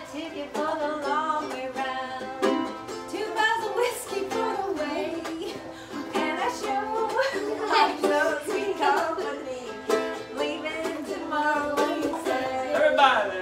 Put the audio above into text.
ticket for the long way round. 2 bottles of whiskey for the way, and I sure like so sweet company. Leaving tomorrow, he said. Everybody.